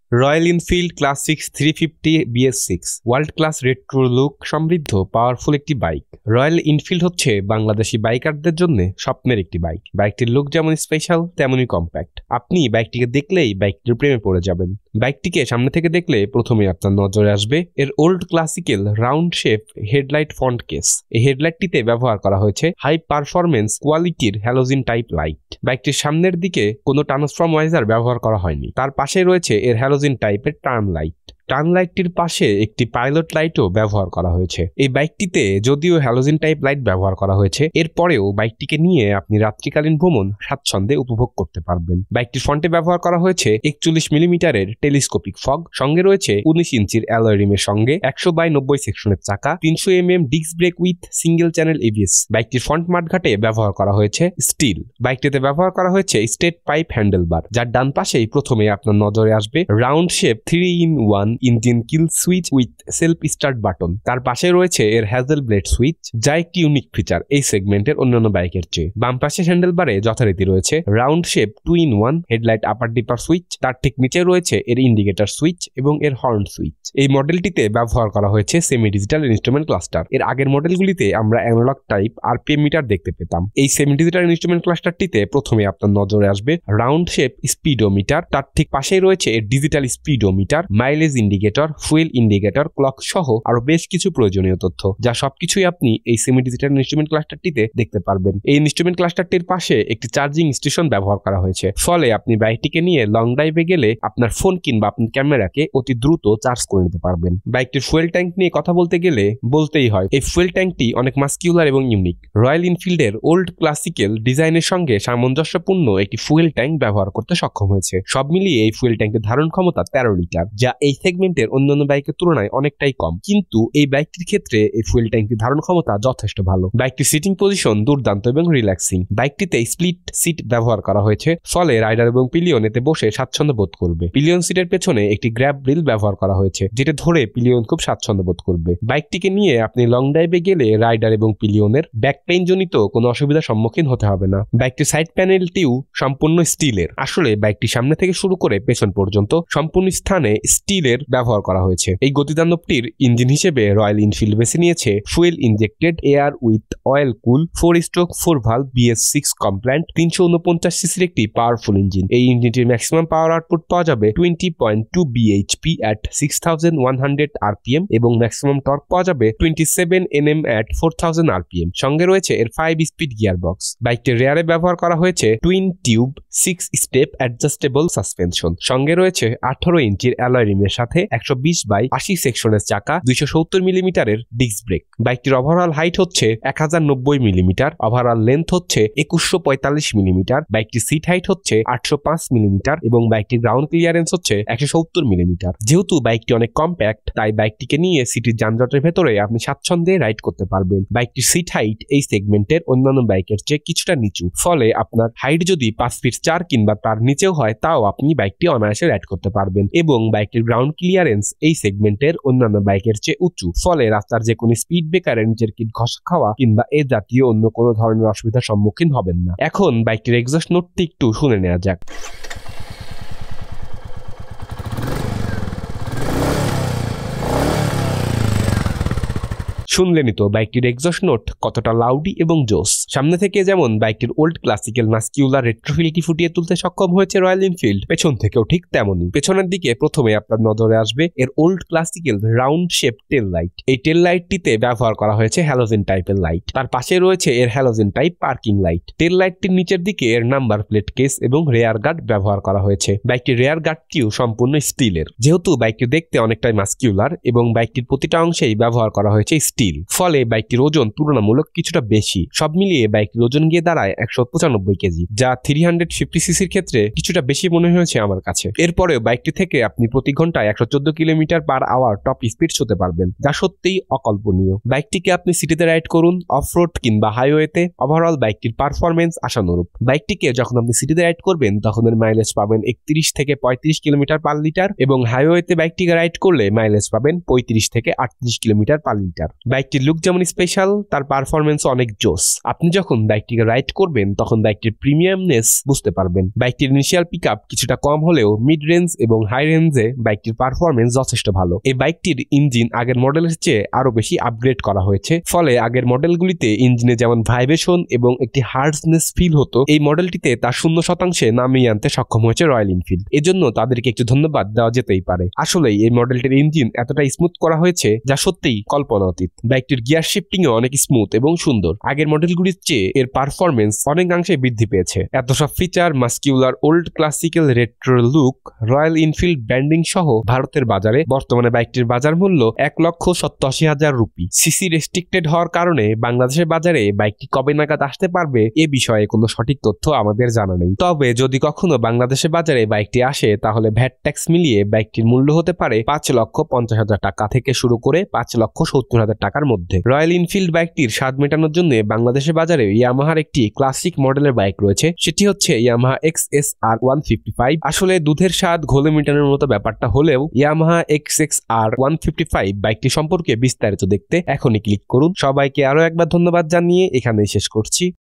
Royal Enfield classic 350 BS6 world class retro look সমৃদ্ধ powerful একটি bike. Royal Enfield হচ্ছে বাংলাদেশি বাইকারদের জন্য স্বপ্নের একটি বাইক। বাইকটির লুক যেমন স্পেশাল তেমনই কম্প্যাক্ট। আপনি বাইকটিকে দেখলেই বাইকটির প্রেমে পড়ে যাবেন। বাইকটিকে সামনে থেকে দেখলে প্রথমে আপনার নজরে আসবে এর old classical round shape headlight front case. এই হেডলাইটটিতে ব্যবহার করা হয়েছে হাই পারফরমেন্স কোয়ালিটির হ্যালোজেন টাইপ লাইট। বাইকটির সামনের দিকে কোনো ট্রান্সফর্মার আইজার ব্যবহার করা হয়নি। তার পাশে রয়েছে এর হ্যালোজেন টাইপের টার্ন লাইট। টার্ন লাইটটির পাশে একটি পাইলট লাইটও ব্যবহার করা হয়েছে। এই বাইকটিতে যদিও হ্যালোজেন টাইপ লাইট ব্যবহার করা হয়েছে, এরপরেও বাইকটিকে নিয়ে আপনি রাত্রিকালীন ভ্রমণ স্বাচ্ছন্দ্যে উপভোগ করতে পারবেন। বাইকটির ফ্রন্টে ব্যবহার করা হয়েছে 41 মিলিমিটারের টেলিস্কোপিক ফগ, সঙ্গে রয়েছে 19 ইঞ্চির অ্যালয় রিমের সঙ্গে 100/90 সেকশনের চাকা, 300 mm disc brake with single channel ABS। বাইকটির ফ্রন্ট মাঠঘাটে ব্যবহার করা হয়েছে স্টিল। বাইকটিতে ব্যবহার করা হয়েছে স্ট্রেট পাইপ হ্যান্ডেলবার, যার ডান পাশেই প্রথমে আপনার নজরে আসবে round shape 3-in-1 engine kill switch with self start button. তার পাশে রয়েছে এর হ্যাজেল ব্লেড সুইচ, যা একটি ইউনিক ফিচার এই সেগমেন্টের অন্যান্য বাইকের চেয়ে। বাম পাশে হ্যান্ডেলবারে যথারীতি রয়েছে round shape 2-in-1 headlight upper dipper switch. তার ঠিক নিচে রয়েছে এর ইন্ডিকেটর সুইচ এবং এর হর্ন সুইচ। এই মডেলটিতে ব্যবহার করা হয়েছে সেমি ডিজিটাল ইনস্ট্রুমেন্ট ক্লাস্টার। এর আগের মডেলগুলিতে আমরা অ্যানালগ টাইপ RPM মিটার দেখতে পেতাম। এই সেমি ডিজিটাল ইনস্ট্রুমেন্ট ক্লাস্টারটিতে প্রথমে আপনার নজরে আসবে রাউন্ড শেপ স্পিডোমিটার। তার ঠিক পাশেই রয়েছে এর digital speedometer, mileage indicator, fuel indicator, clock সহ আরো বেশ কিছু প্রয়োজনীয় তথ্য, যা সবকিছুই আপনি এই সেমি ডিজিটাল ইনস্ট্রুমেন্ট ক্লাস্টারটিতে দেখতে পারবেন। এই ইনস্ট্রুমেন্ট ক্লাস্টারটির পাশে একটি চার্জিং স্টেশন ব্যবহার করা হয়েছে, ফলে আপনি বাইকটিকে নিয়ে লং ড্রাইভে গেলে আপনার ফোন কিংবা আপনার ক্যামেরাকে অতি দ্রুত চার্জ করে নিতে পারবেন। বাইকটির ফুয়েল ট্যাঙ্ক নিয়ে কথা বলতে গেলে বলতেই হয়, এই ফুয়েল ট্যাঙ্কটি অনেক মাস্কিউলার এবং ইউনিক। রয়্যাল এনফিল্ডের ওল্ড ক্লাসিক্যাল ডিজাইনের সঙ্গে সামঞ্জস্যপূর্ণ একটি ফুয়েল ট্যাঙ্ক ব্যবহার করতে সক্ষম হয়েছে। সব মিলিয়ে এই ফুয়েল ট্যাঙ্কের ধারণ ক্ষমতা 13 লিটার, যা এই সেগমেন্টের অন্যান্য বাইকের তুলনায় অনেকটাই কম। কিন্তু এই বাইকটির ক্ষেত্রে এই ফুয়েল ট্যাঙ্কের ধারণ ক্ষমতা যথেষ্ট ভালো। বাইকটির সিটিং পজিশন দুর্দান্ত এবং রিল্যাক্সিং। বাইকটিতে স্প্লিট সিট ব্যবহার করা হয়েছে, ফলে রাইডার এবং পিলিয়ন এতে বসে স্বাচ্ছন্দ্য বোধ করবে। পিলিয়ন সিটের পেছনে একটি গ্র্যাব রিল ব্যবহার করা হয়েছে, যেটা ধরে পিলিয়ন খুব স্বাচ্ছন্দ্য বোধ করবে। বাইকটিকে নিয়ে আপনি লং ড্রাইভে গেলে রাইডার এবং পিলিয়নের ব্যাক পেইন জনিত কোনো অসুবিধার সম্মুখীন হতে হবে না। বাইকটির সাইড প্যানেলটিও সম্পূর্ণ স্টিলের। আসলে বাইকটি সামনে থেকে শুরু করে পেছন পর্যন্ত সম্পূর্ণ স্থানে স্টিলের ব্যবহার করা হয়েছে। এই গতিদানবটির ইঞ্জিন হিসেবে রয়্যাল এনফিল্ড বেছে নিয়েছে fuel injected air with oil cool 4-4 valve BS6 compliant 349 সিসির একটি পাওয়ারফুল ইঞ্জিন। এই ইঞ্জিনটির ম্যাক্সিমাম পাওয়ার আউটপুট পাওয়া যাবে 20.2 bhp at 6100 rpm এবং ম্যাক্সিমাম টর্ক পাওয়া যাবে 27 Nm at 4000 rpm। সঙ্গে রয়েছে এর 5 স্পিড গিয়ার বক্স। বাইকটির রেয়ারে ব্যবহার করা হয়েছে twin tube 6 step adjustable suspension. সঙ্গে রয়েছে 18 ইঞ্চির অ্যালয় রিমের সাথে 120/80 সেকশনের চাকা, 270 মিলিমিটারের ডিস্ক ব্রেক। বাইকটির ওভারঅল হাইট হচ্ছে 1090 মিলিমিটার, ওভারঅল লেন্থ হচ্ছে 2145 মিলিমিটার, বাইকটির সিট হাইট হচ্ছে 805 মিলিমিটার এবং বাইকটির গ্রাউন্ড ক্লিয়ারেন্স হচ্ছে 170 মিলিমিটার। যেহেতু বাইকটি অনেক কম্প্যাক্ট, তাই বাইকটিকে নিয়ে সিটির যানজটের ভেতরে আপনি স্বাচ্ছন্দ্যে রাইড করতে পারবেন। বাইকটির সিট হাইট এই সেগমেন্টের অন্যান্য বাইকের চেয়ে কিছুটা নিচু, ফলে আপনার হাইট যদি 5 ফিট 4 কিংবা তার নিচেও হয়, তাও আপনি বাইকটি অনায়াসে রাইড করতে পারবেন। এবং বাইকটির গ্রাউন্ড ক্লিয়ারেন্স এই সেগমেন্টের অন্যান্য বাইকের চেয়ে উঁচু, ফলে রাস্তার যে কোনো স্পিড ব্রেকারের নিচের কিট ঘষা খাওয়া কিংবা এ জাতীয় অন্য কোনো ধরনের অসুবিধার সম্মুখীন হবেন না। এখন বাইকটির এক্সস্ট নোটটি একটু শুনে নেওয়া যাক। শুনলেনই তো বাইকটির এক্সস্ট নোট কতটা লাউডি এবং জোস। সামনে থেকে যেমন বাইকটির ওল্ড ক্লাসিক্যাল মাস্কিউলার রেট্রোফিলটি ফুটিয়ে তুলতে সক্ষম হয়েছে রয়্যাল এনফিল্ড, পেছন থেকেও ঠিক তেমনই। পেছনের দিকে প্রথমে আপনার নজরে আসবে এর old classical round shape tail light. এই টেল লাইটটিতে ব্যবহার করা হয়েছে হ্যালোজেন টাইপের লাইট। তার পাশে রয়েছে এর halogen type parking light. Tail লাইটটির নিচের দিকে এর নাম্বার প্লেট কেস এবং রেয়ার গার্ড ব্যবহার করা হয়েছে। বাইকটির রেয়ার গার্ডটিও সম্পূর্ণ স্টিলের। যেহেতু বাইকটি দেখতে অনেকটাই মাস্কিউলার এবং বাইকটির প্রতিটা অংশেই ব্যবহার করা হয়েছে স্টিল, ফলে বাইকটির ওজন তুলনামূলক কিছুটা বেশি। সব মিলিয়ে বাইকটির ওজন গিয়ে দাঁড়ায় 195 কেজি, যা 350 সিসির ক্ষেত্রে কিছুটা বেশি মনে হয়েছে আমার কাছে। এরপরেও বাইকটি থেকে আপনি প্রতি ঘন্টায় 114 কিলোমিটার/আওয়ার টপ স্পিড ছুঁতে পারবেন, যা সত্যিই অকল্পনীয়। বাইকটিকে আপনি সিটিতে রাইড করুন, অফরোড কিংবা হাইওয়েতে, ওভারঅল বাইকটির পারফরমেন্স আশানুরূপ। বাইকটিকে যখন আপনি সিটিতে রাইড করবেন তখন এর মাইলেজ পাবেন 31 থেকে 35 কিলোমিটার/লিটার এবং হাইওয়েতে বাইকটিকে রাইড করলে মাইলেজ পাবেন 35 থেকে 38 কিলোমিটার/লিটার। বাইকটির লুক যেমন স্পেশাল, তার পারফরমেন্স অনেক জোস। আপনি যখন বাইকটিকে রাইড করবেন তখন বাইকটির প্রিমিয়ামনেস বুঝতে পারবেন। বাইকটির ইনিশিয়াল পিকআপ কিছুটা কম হলেও মিড রেঞ্জ এবং হাই রেঞ্জে বাইকটির পারফরমেন্স যথেষ্ট ভালো। এই বাইকটির ইঞ্জিন আগের মডেলের চেয়ে আরো বেশি আপগ্রেড করা হয়েছে, ফলে আগের মডেলগুলিতে ইঞ্জিনে যেমন ভাইব্রেশন এবং একটি হার্ডনেস ফিল হতো, এই মডেলটিতে তা 0% নামিয়ে আনতে সক্ষম হয়েছে রয়্যাল এনফিল্ড। এজন্য তাদেরকে একটু ধন্যবাদ দেওয়া যেতেই পারে। আসলেই এই মডেলটির ইঞ্জিন এতটা স্মুথ করা হয়েছে যা সত্যিই কল্পনাতীত। বাইকটির গিয়ার শিফটিংও অনেক স্মুথ এবং সুন্দর। আগের মডেলগুলির চেয়ে এর পারফরমেন্স অনেকাংশে বৃদ্ধি পেয়েছে। এত সব feature, muscular old classical retro look, Royal Enfield branding সহ ভারতের বাজারে বর্তমানে বাইকটির বাজার মূল্য 1,87,000 রুপি। সিসি রেস্ট্রিক্টেড হওয়ার কারণে বাংলাদেশের বাজারে বাইকটি কবে নাগাদ আসতে পারবে এ বিষয়ে কোনো সঠিক তথ্য আমাদের জানা নেই। তবে যদি কখনো বাংলাদেশের বাজারে বাইকটি আসে তাহলে ভ্যাট ট্যাক্স মিলিয়ে বাইকটির মূল্য হতে পারে 5,50,000 টাকা থেকে শুরু করে 5,70,000 টাকার মধ্যে। রয়্যাল এনফিল্ড বাইকটির স্বাদ মেটানোর জন্য বাংলাদেশের বাজারে ইয়ামাহার একটি ক্লাসিক মডেলের বাইক রয়েছে, সেটি হচ্ছে ইয়ামাহা XSR 155। আসলে দুধের স্বাদ ঘোলে মেটানোর মতো ব্যাপারটা হলেও ইয়ামাহা XSR 155 বাইকটি সম্পর্কে বিস্তারিত দেখতে এখনই ক্লিক করুন। সবাইকে আরো একবার ধন্যবাদ জানিয়ে এখানেই শেষ করছি।